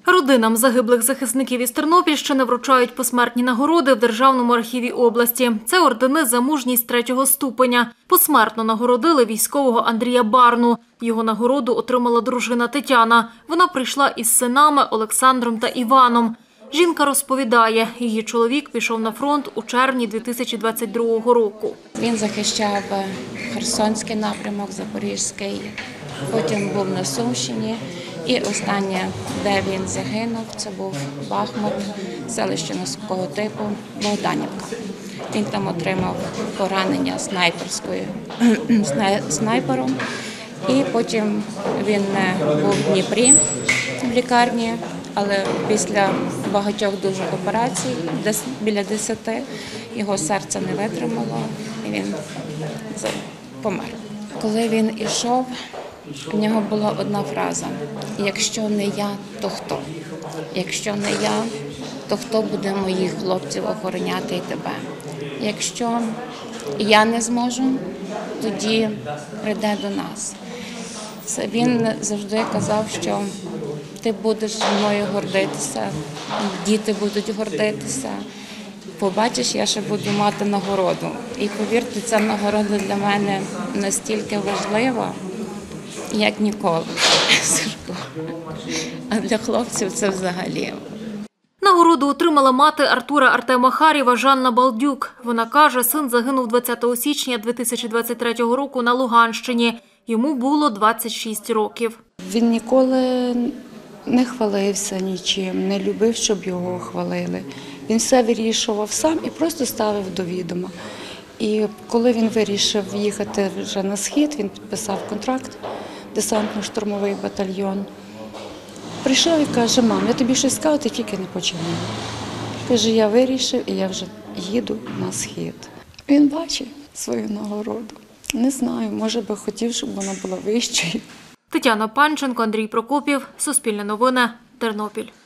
Родинам загиблих захисників із Тернопільщини вручають посмертні нагороди в Державному архіві області. Це ордени за мужність 3-го ступеня. Посмертно нагородили військового Андрія Барну. Його нагороду отримала дружина Тетяна. Вона прийшла із синами Олександром та Іваном. Жінка розповідає, її чоловік пішов на фронт у червні 2022 року. Він захищав Херсонський напрямок, Запорізький, потім був на Сумщині. І останнє, де він загинув, це був Бахмут, селище міського типу Богданівка. Він там отримав поранення снайпером. І потім він був в Дніпрі в лікарні, але після багатьох дуже операцій, десь біля 10, його серце не витримало і він помер. Коли він ішов, в нього була одна фраза: «Якщо не я, то хто? Якщо не я, то хто буде моїх хлопців охороняти і тебе? Якщо я не зможу, тоді прийде до нас». Він завжди казав, що ти будеш мною гордитися, діти будуть гордитися. Побачиш, я ще буду мати нагороду. І повірте, ця нагорода для мене настільки важлива, як ніколи. А для хлопців це взагалі. Нагороду отримала мати Артура Артема Харєва Жанна Балдюк. Вона каже, син загинув 20 січня 2023 року на Луганщині. Йому було 26 років. Він ніколи не хвалився нічим, не любив, щоб його хвалили. Він все вирішував сам і просто ставив до відома. І коли він вирішив їхати вже на схід, він підписав контракт, десантно-штурмовий батальйон. Прийшов і каже: «Мам, я тобі щось сказав, ти тільки не починай». Каже: «Я вирішив і я вже їду на схід». Він бачить свою нагороду. Не знаю, може би хотів, щоб вона була вищою. Тетяна Панченко, Андрій Прокопів, Суспільне новини, Тернопіль.